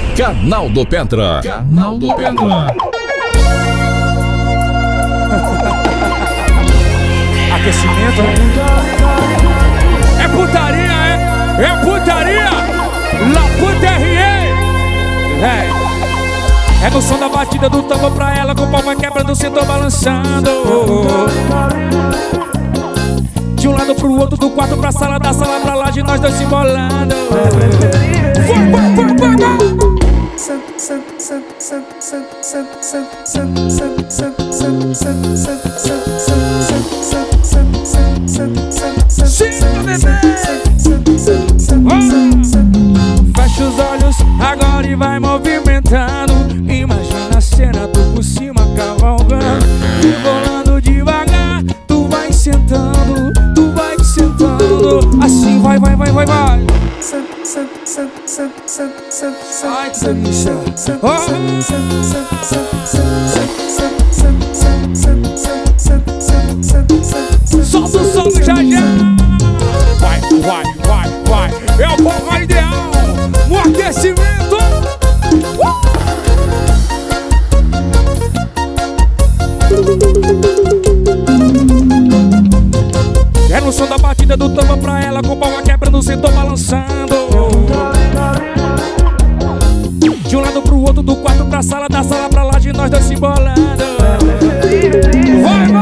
Canal do Pentra. Canal do Pentra. Aquecimento, né? É putaria, é? É putaria! La puterie! É no som da batida do tambor pra ela, com o pau vai quebrando, o cinto balançando. De um lado pro outro, do quarto pra sala, da sala pra lá, de nós dois se embolando. Fecha os olhos agora e vai movimentando. Imagina a cena, tu por cima cavalgando, rebolando devagar. Tu vai sentando, tu vai sentando. Assim vai. Ai, que delícia. Solta o som do Jajá. Vai. É o forró ideal no aquecimento. É no som da batida do tambor pra ela, com o pau quebrando, o cinto balançando. De um lado pro outro, do quarto pra sala, da sala pra lá, de nós dois se embolando. Vai.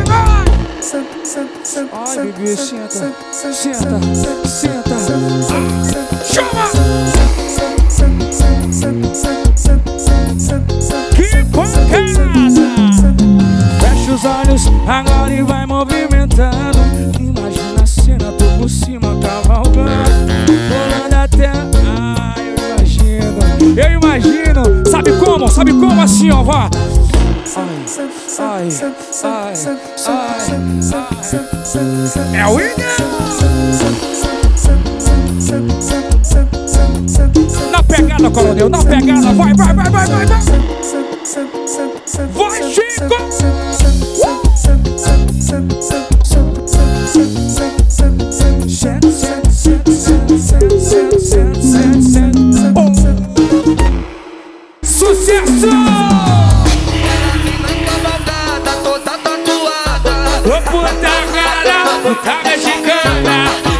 Ai, bebê, senta. Chama! Que pancada! Fecha os olhos agora e vai movimentando. Imagina a cena, tô por cima cavalgando, rolando até... Ai, eu imagino. Sabe como? Assim, ó, vá. Ai. É o William. Na pegada, coronel, na pegada. Vai. Vai, Chico. Sucesso! Puta mexicana,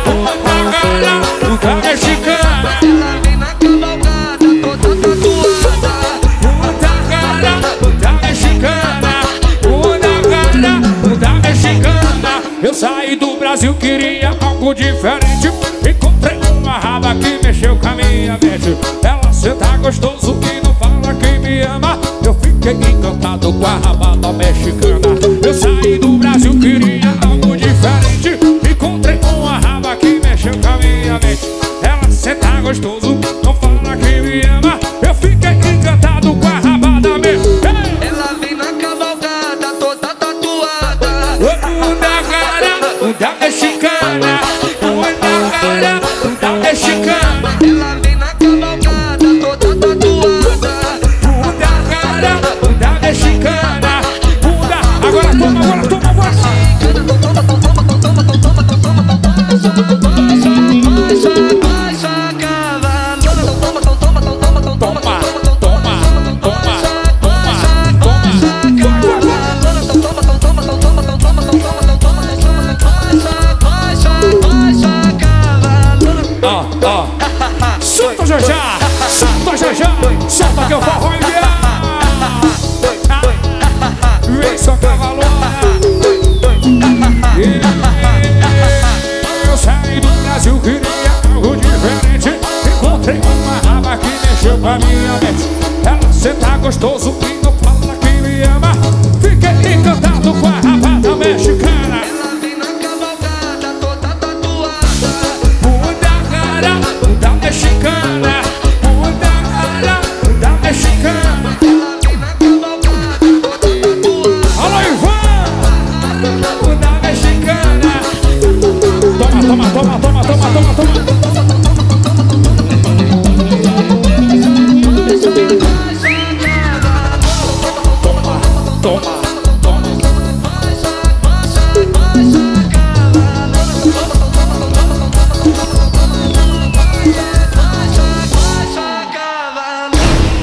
puta mexicana. Ela vem na cavalgada, toda tatuada. Puta mexicana, puta mexicana. Eu saí do Brasil, queria algo diferente. Encontrei uma raba que mexeu com a minha mente. Ela senta gostoso e não fala que me ama. Eu fiquei encantado com a rabada mexicana. Eu saí do Brasil, queria algo diferente. Encontrei uma raba que mexeu com a minha mente. Ela senta gostoso, não fala que me ama. Eu fiquei encantado com a rabada mexicana. Ela vem na cavalgada, toda tatuada. Puta mexicana, puta mexicana. Ela vem na cavalgada, toda tatuada. Puta mexicana, puta. Agora toma. Solta, Jajá! Solta que eu forró ideal! Vem só cavalona! Eu saí do Brasil, queria algo diferente. Encontrei uma raba que mexeu com a minha mente. Ela senta gostoso e não fala que me ama. Fiquei encantado com a rabada mexicana. Ela vem na cavalgada, toda tatuada. Puta mexicana, puta mexicana. Ela vem na cavalgada, toda tatuada. Alô, Ivan! Puta mexicana. Toma.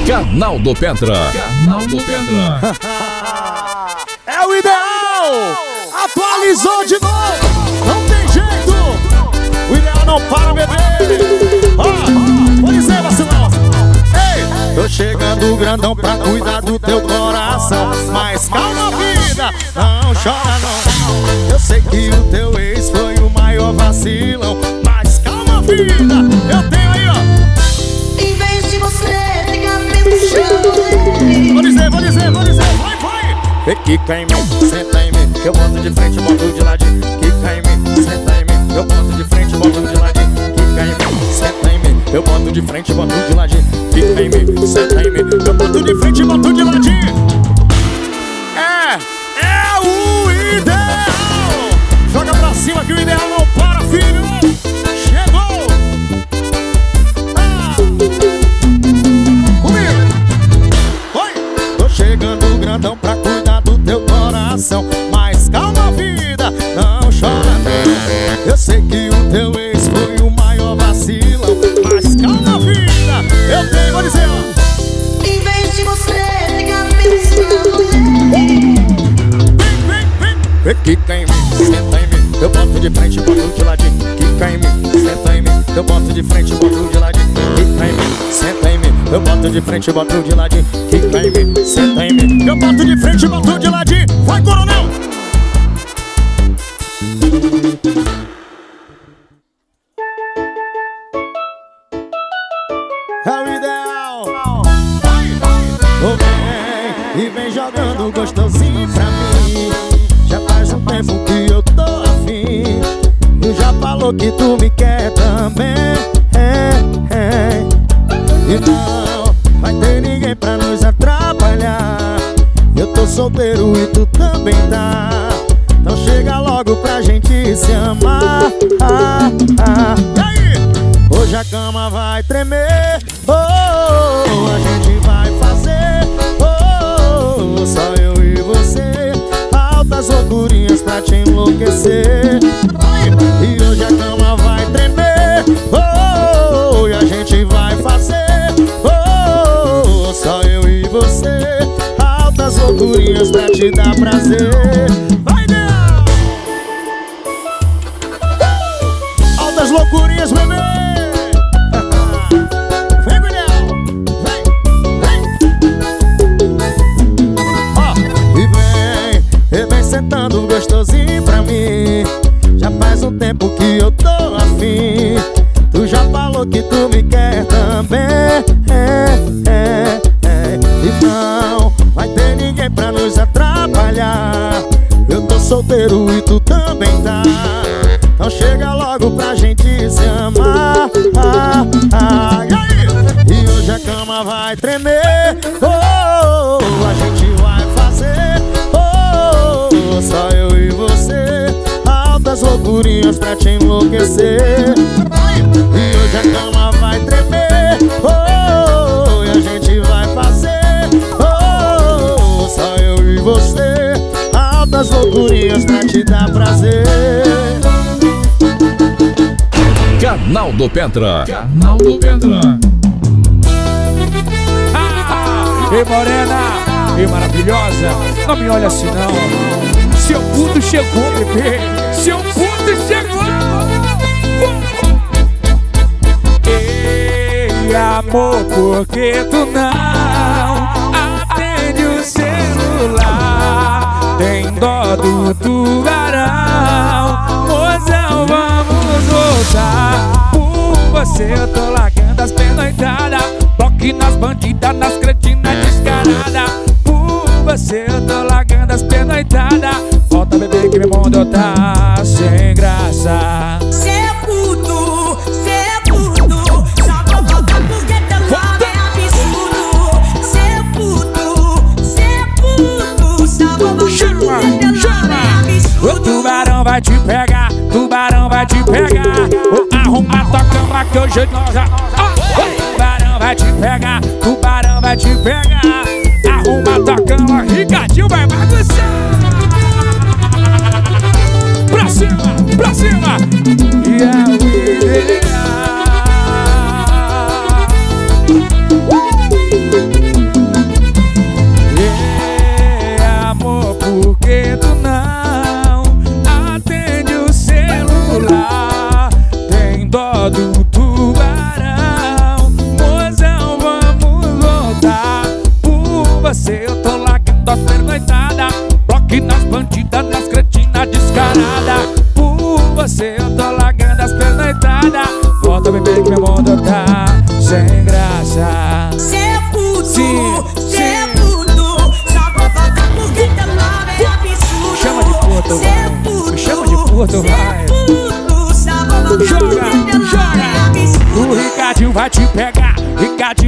Canal do Pentra. Canal do Pentra. É o ideal! Atualizou de novo! Não tem jeito! O ideal não para, bebê! Pois é, vacilão! Ei! Tô chegando grandão pra cuidar do teu coração. Mas calma, vida! Não chora, não! Eu sei que o teu ex foi o maior vacilão. Mas calma, vida! Eu tenho aí, ó! Em vez de você ficar me puxando. Vou dizer, vai! Quica em mim, senta em mim, que eu boto de frente, boto de ladinho. Quica em mim, senta em mim, eu boto de frente, boto de ladinho. Quica em mim, senta em mim, eu boto de frente, boto de ladinho. Quica em mim, senta em mim, eu boto de frente, boto de ladinho. É o ideal! Joga pra cima que o ideal não para, filho! Chegou! Comigo! Oi! Tô chegando grandão pra cuidar do teu coração. Mas calma, vida, não chora não. Eu sei que o teu ex foi o maior vacilão. Mas calma, vida, eu tenho, vou dizer, ó. Em vez de você ficar me puxando. Vem, quica em mim, senta em mim, eu boto de frente, boto de ladinho. Quica em mim, senta em mim, eu boto de frente, boto de ladinho. Quica em mim, senta em mim, eu boto de frente, boto de ladinho. Quica em mim, senta em mim, eu boto de frente, boto de ladinho. Vai, coronel! É o ideal! Vem e vem jogando gostosinho pra mim. Já faz um tempo que eu tô afim. Tu já falou que tu me quer também. E não vai ter ninguém pra nos atrapalhar. Eu tô solteiro e tu também tá. Então chega logo pra gente se amar. E aí? Hoje a cama vai tremer. A gente vai fazer. Só eu e você. Altas loucurinhas pra te enlouquecer. E hoje a cama vai tremer. E a gente vai fazer. Só eu e você. Altas loucurinhas pra te dar prazer. Vai, Deus! Altas loucurinhas, bebê! Vem, Guilherme! Vem! E vem sentando gostosinho pra mim. Já faz um tempo que eu tô afim. Tu já falou que tu me quer também. E não vai ter ninguém pra nos atrapalhar. Eu tô solteiro e tu também tá. Então chega logo pra gente se amar. E aí? E hoje a cama vai tremer. A gente vai fazer. Só eu e você. Altas loucurinhas pra te enlouquecer. E hoje a cama vai tremer. E a gente vai fazer. Só eu e você. Altas loucurinhas pra te dar prazer. Canal do Pentra. Canal do Pentra. Ei, morena, ei, maravilhosa, não me olha assim não. Seu puto chegou, bebê. Seu puto chegou. Ei, amor, por que tu não atende o celular? Tem dó do tubarão. Mozão, vamos voltar. Por você eu tô largando as pernoitadas. Bloque nas bandidas, nas cretinas descaradas. Por você eu tô largando as pernoitadas. Volta, bebê, que meu mundo tá sem graça. Cê é puto, só vou voltar porque teu nome é absurdo. Cê é puto, só vou voltar porque teu nome é absurdo. O tubarão vai te pegar, tubarão vai te pegar. Vou arrumar tua cama que hoje nós já... Tubarão vai te pegar, tubarão vai te pegar. Arruma tua cama, Ricardinho vai bagunçar. Pra cima, pra cima. E é o ideal.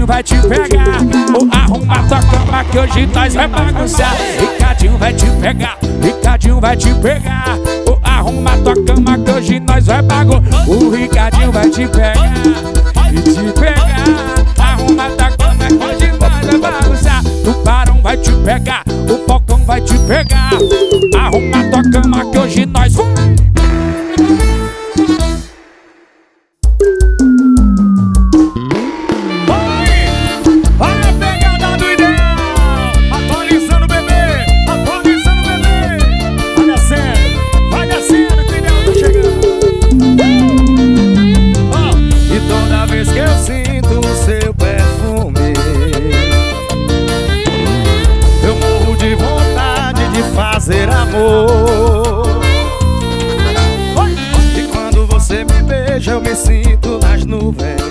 vai te pegar. Ou arruma tua cama que hoje nós vai bagunçar. Ricardinho vai te pegar, Ricardinho vai te pegar. Ou arruma tua cama que hoje nós vai bagunçar. O Ricardinho vai te pegar e te pegar. Arruma tua cama que hoje nós vai bagunçar. Tubarão vai te pegar, o Falcão vai te pegar. Arruma tua cama que hoje nós vai. Amor. E quando você me beija eu me sinto nas nuvens.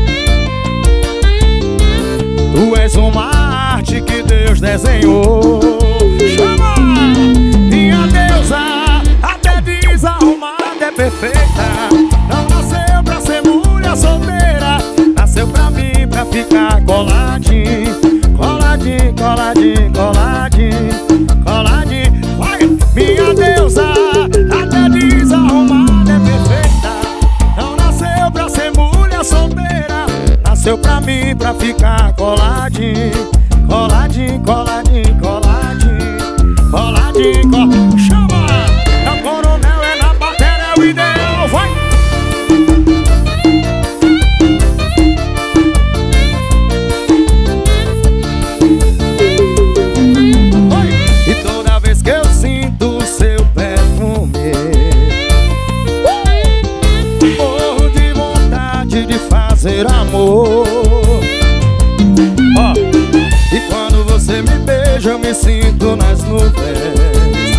Tu és uma arte que Deus desenhou. Chama! Minha deusa, até desarrumada é perfeita. Não nasceu pra ser mulher solteira, nasceu pra mim, pra ficar coladinho. Coladinho, coladinho, coladinho, coladinho. Minha deusa, até desarrumada é perfeita. Não nasceu pra ser mulher solteira, nasceu pra mim, pra ficar coladinho. Coladinho, coladinho, coladinho, coladinho, coladinho. Chama! É o coronel, é na bateria, é o ideal, vai! E toda vez que eu sinto o seu perfume, morro de vontade de fazer amor. E quando você me beija eu me sinto nas nuvens.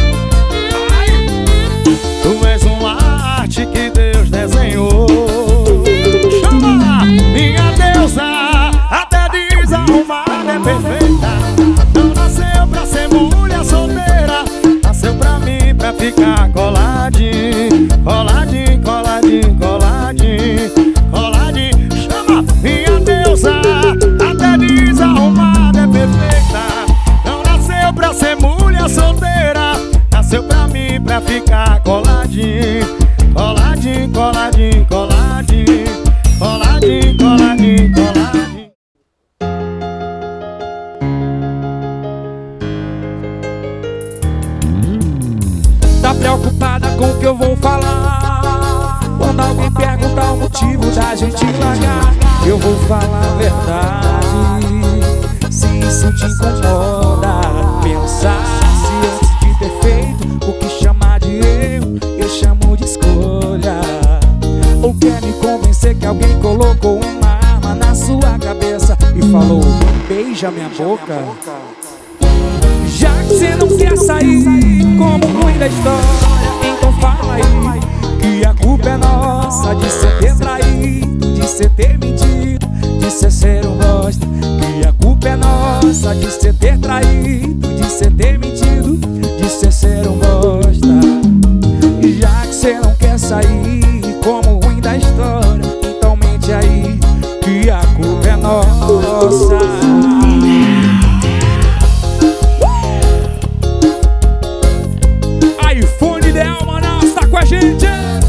Tu és uma arte que Deus desenhou. Chama! Minha deusa, até desarrumada é perfeita. Não nasceu pra ser mulher solteira, nasceu pra mim, pra ficar coladinho. Coladinho, coladinho, coladinho, coladinho. Chama! Minha deusa, até desarrumada é perfeita. Não nasceu pra ser mulher solteira, nasceu pra mim, pra ficar coladinho. Coladinho, coladinho, coladinho, coladinho, coladinho, coladinho. Tá preocupada com o que eu vou falar? Quando alguém perguntar o motivo da gente largar, eu vou falar a verdade. Se isso te incomoda, pensar se antes de ter feito o que chamar de erro, eu chamo de escolha. Ou quer me convencer que alguém colocou uma arma na sua cabeça e falou, beija minha boca? Já que você não quer sair como ruim da história, então fala aí que a culpa é nossa de cê ter traído, de cê ter mentido, de cê ser um bosta. Que a culpa é nossa de cê ter traído, de cê ter mentido, de cê ser um bosta. Já que cê não quer sair como ruim da história, então mente aí que a culpa é nossa. iPhone Ideal Manaus tá com a gente.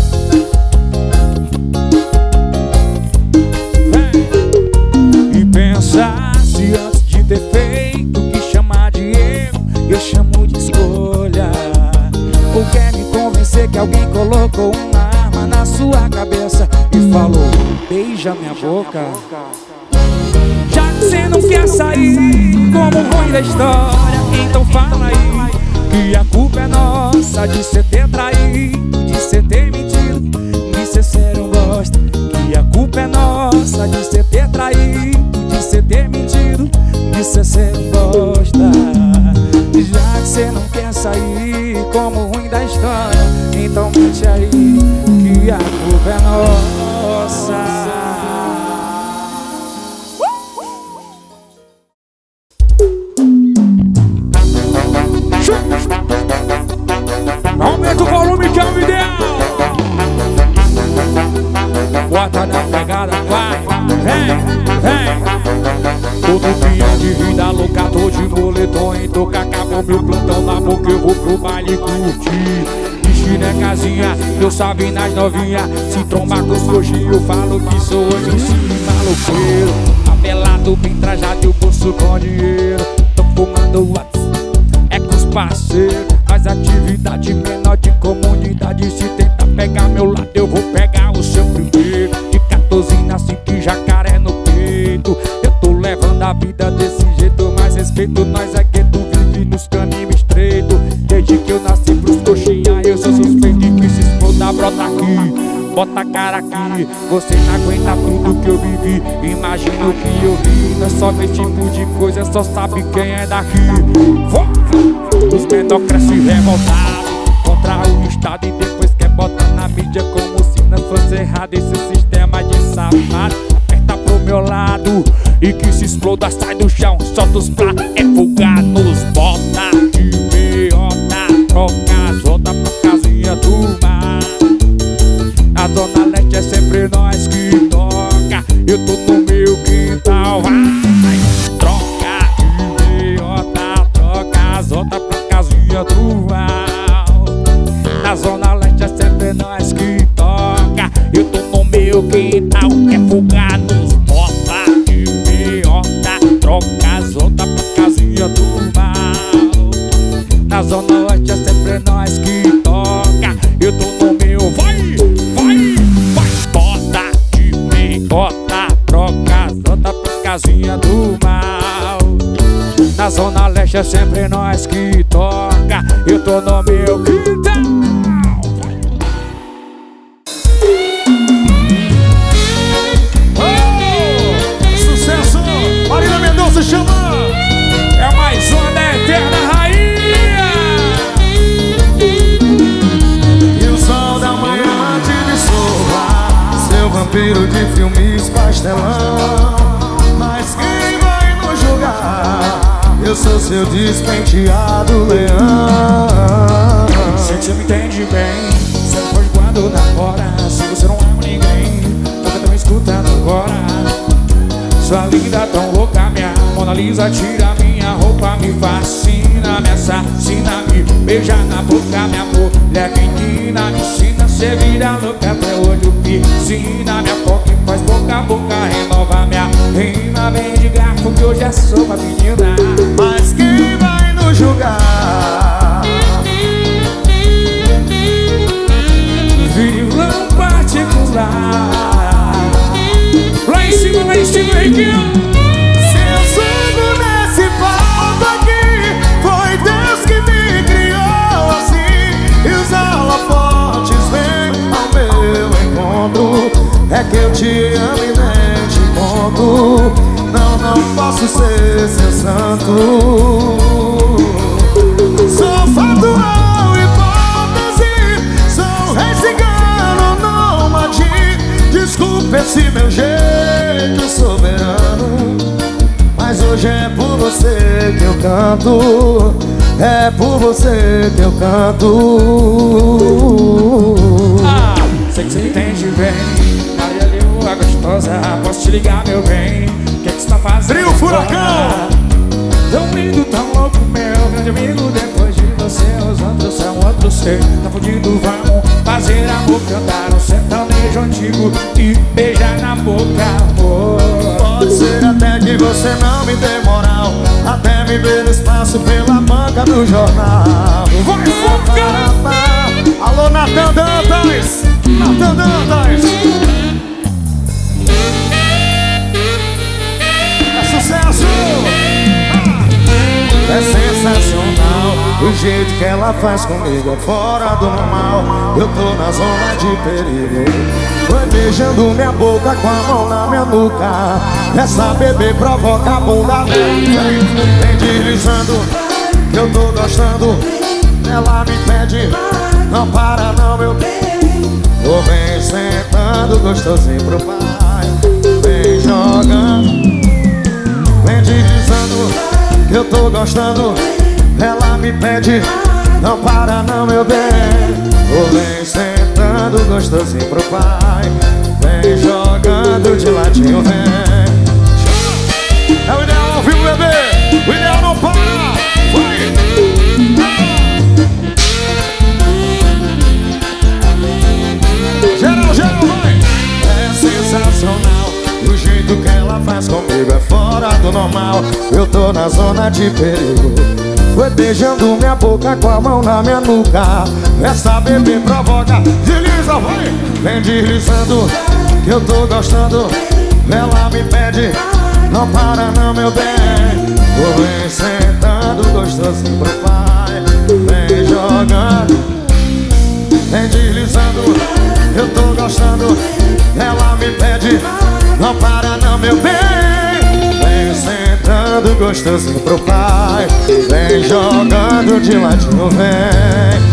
E pensar se antes de ter feito o que chamar de erro, eu chamo de escolha. Ou quer me convencer que alguém colocou uma arma na sua cabeça e falou, beija minha boca? Já que você não quer sair como ruim da história, então fala aí que a culpa é nossa de cê ter traído, de cê ter mentido, de cê ser um bosta. Que a culpa é nossa de cê ter traído, de cê ter mentido, de cê ser um bosta. Já que cê não quer sair como ruim da história, então mente aí que a culpa é nossa. Aumenta o volume que é o ideal. Bota na pegada, vai, vem, vem. Tô no dia de vida louca, tô de moletom. Então que acabou meu plantão na boca, eu vou pro baile curtir. Né, casinha, eu salve nas novinha. Se trombar com os coxinhos, eu falo que sou anjo, sim, maloqueiro. Avelado, bem trajado e o bolso com dinheiro. Tô fumando WhatsApp, é com os parceiros. Faz atividade menor de comunidade. Se tentar pegar meu lado, eu vou pegar o seu primeiro. De 14 nasci que jacaré no peito. Eu tô levando a vida desse jeito, mas respeito nós é que tu vive nos caminhos estreitos. Desde que eu nasci pros coxinha, eu sou suspeito de que se exploda, brota aqui, bota a cara aqui. Você não aguenta tudo que eu vivi, imagina o que eu vi. Não é só ver tipo de coisa, só sabe quem é daqui. Os menor crescem revoltados contra o Estado e depois quer botar na mídia como se não fosse errado esse sistema de safado. Aperta pro meu lado e que se exploda, sai do chão, solta os pratos, é folgar nos bota de meiota, troca as volta pra casinha do mar. Na Zona Leste é sempre nós que toca, eu tô no meu quintal, vai. Troca de meiota, troca as volta pra casinha do mar. Na Zona Leste é sempre nós que toca, eu tô no meu quintal, é folgar nos bota de meiota, troca as volta pra casinha do mal. Na Zona Oeste é sempre nós que toca, eu tô no meu, vai, bota de meiota, troca as volta pra casinha do mal. Na Zona Leste é sempre nós que toca, eu tô no meu quintal. Se chama, é mais uma da eterna rainha. E o sol da manhã te dissolva, seu vampiro de filmes pastelão. Mas quem vai nos julgar? Eu sou seu despenteado leão. Sei que você me entende bem, você não pode quando namora. Se você não ama ninguém, porque tão escutando agora. Sua linda tão louca, minha Mona Lisa, tira minha roupa, me fascina, me assassina, me beija na boca, minha mulher menina, me ensina, cê vira louca até o olho piscina, minha boca faz boca a boca, renova minha rima, vem de garfo que hoje é sopa, menina. Mas quem vai nos julgar? Vilão particular. Lá em cima, Riquinho. Se eu subo nesse palco aqui, foi Deus que me criou assim. E os holofotes vêm ao meu encontro. É que eu te amo e nem te conto. Não posso ser seu santo. Sou fatal, hipótese. Sou rei cigano, nômade. Desculpa esse meu jeito soberano, mas hoje é por você que eu canto. É por você que eu canto. Sei que você entende bem, Maria Leoa gostosa, posso te ligar, meu bem? O que é que você tá fazendo? Trio Furacão! Tão lindo, tão louco, meu grande amigo. Depois de você, os outros são outros ser. Tá fudido, vamos fazer amor, cantar um sertanejo antigo e beijar na boca, amor. Pode ser até que você não me dê moral, até me ver no espaço pela banca do jornal. Vai, foca! Alô, Natan Dantas! Natan Dantas! É sucesso! É sensacional o jeito que ela faz comigo, é fora do normal. Eu tô na zona de perigo. Foi beijando minha boca com a mão na minha nuca. Essa bebê provoca a bunda dela. Vem deslizando, que eu tô gostando. Ela me pede, não para não, meu bem. Vou vem sentando gostosinho pro pai. Vem jogando, vem deslizando, que eu tô gostando. Ela me pede, não para não, meu bem. Vou vem sentando gostosinho pro pai. Vem jogando de ladinho, vem. É o ideal. eu tô na zona de perigo. Foi beijando minha boca com a mão na minha nuca. Essa bebê provoca, desliza, vai. Vem deslizando, que eu tô gostando. Ela me pede, não para não, meu bem. Vou vem sentando gostosinho pro pai. Vem jogando, vem deslizando, eu tô gostando. Ela me pede, não para não, meu bem. Vem sentando gostosinho pro pai. Vem jogando de ladinho, vem.